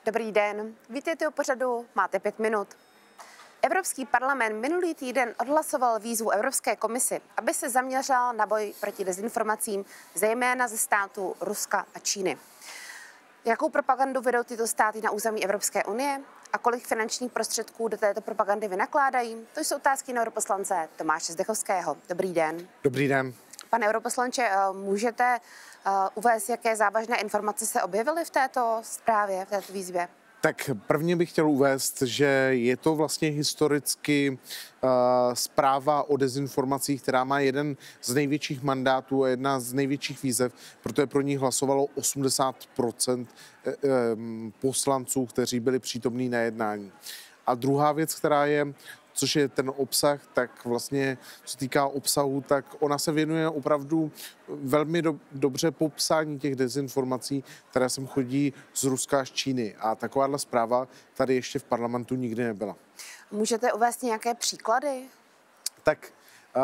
Dobrý den, vítejte u pořadu Máte 5 minut. Evropský parlament minulý týden odhlasoval výzvu Evropské komisi, aby se zaměřil na boj proti dezinformacím, zejména ze států Ruska a Číny. Jakou propagandu vedou tyto státy na území Evropské unie a kolik finančních prostředků do této propagandy vynakládají? To jsou otázky na europoslance Tomáše Zdechovského. Dobrý den. Dobrý den. Pane europoslanče, můžete uvést, jaké závažné informace se objevily v této zprávě, v této výzvě? Tak prvně bych chtěl uvést, že je to vlastně historicky zpráva o dezinformacích, která má jeden z největších mandátů a jedna z největších výzev, protože pro ní hlasovalo 80% poslanců, kteří byli přítomní na jednání. A druhá věc, která je, což je ten obsah, tak vlastně, co se týká obsahu, tak ona se věnuje opravdu velmi dobře popsání těch dezinformací, které sem chodí z Ruska a z Číny. A takováhle zpráva tady ještě v parlamentu nikdy nebyla. Můžete uvést nějaké příklady? Tak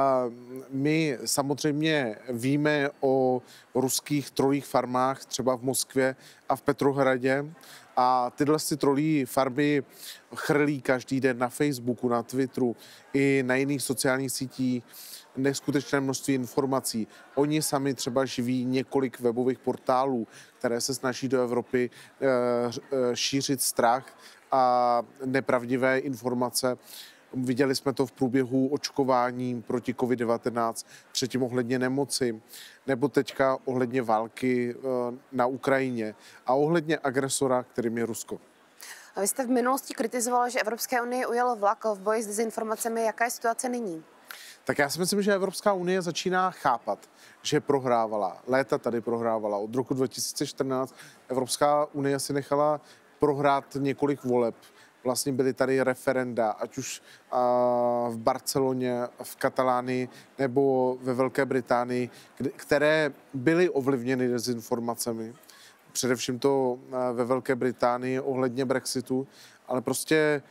my samozřejmě víme o ruských trolích farmách, třeba v Moskvě a v Petrohradě. A tyhle trolí farmy chrlí každý den na Facebooku, na Twitteru i na jiných sociálních sítích neskutečné množství informací. Oni sami třeba živí několik webových portálů, které se snaží do Evropy šířit strach a nepravdivé informace. Viděli jsme to v průběhu očkování proti COVID-19, předtím ohledně nemoci, nebo teďka ohledně války na Ukrajině a ohledně agresora, kterým je Rusko. Vy jste v minulosti kritizoval, že Evropské unie ujelo vlak v boji s dezinformacemi. Jaká je situace nyní? Tak já si myslím, že Evropská unie začíná chápat, že prohrávala. Léta tady prohrávala. Od roku 2014 Evropská unie si nechala prohrát několik voleb. Vlastně byly tady referenda, ať už v Barceloně, v Katalánii nebo ve Velké Británii, které byly ovlivněny dezinformacemi. Především to ve Velké Británii ohledně Brexitu, ale prostě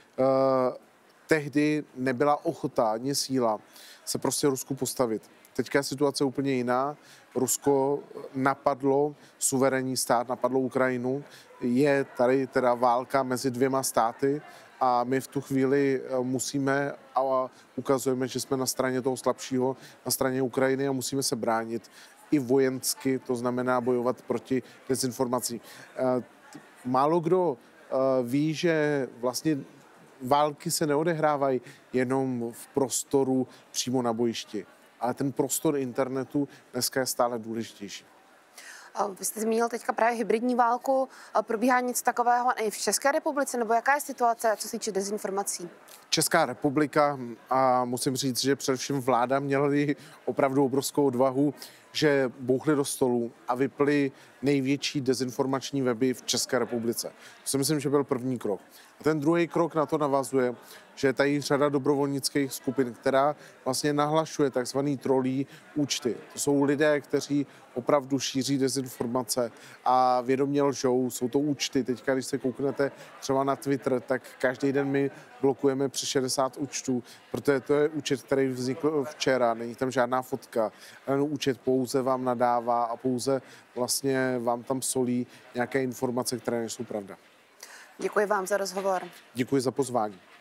tehdy nebyla ochota ani síla se prostě Rusku postavit. Teďka je situace úplně jiná. Rusko napadlo suverénní stát, napadlo Ukrajinu. Je tady teda válka mezi dvěma státy a my v tu chvíli musíme a ukazujeme, že jsme na straně toho slabšího, na straně Ukrajiny a musíme se bránit i vojensky, to znamená bojovat proti dezinformacím. Málo kdo ví, že vlastně války se neodehrávají jenom v prostoru přímo na bojišti, ale ten prostor internetu dneska je stále důležitější. Vy jste zmínil teďka právě hybridní válku. Probíhá něco takového i v České republice, nebo jaká je situace, co se týče dezinformací? Česká republika, a musím říct, že především vláda měla opravdu obrovskou odvahu, že bouchli do stolu a vypli největší dezinformační weby v České republice. To si myslím, že byl první krok. A ten druhý krok na to navazuje, že je tady řada dobrovolnických skupin, která vlastně nahlašuje takzvaný trolí účty. To jsou lidé, kteří opravdu šíří dezinformace a vědomě lžou. Jsou to účty. Teďka, když se kouknete třeba na Twitter, tak každý den my blokujeme přes 60 účtů, protože to je účet, který vznikl včera. Není tam žádná fotka. Ten účet pouze vám nadává a pouze vlastně vám tam solí nějaké informace, které nejsou pravda. Děkuji vám za rozhovor. Děkuji za pozvání.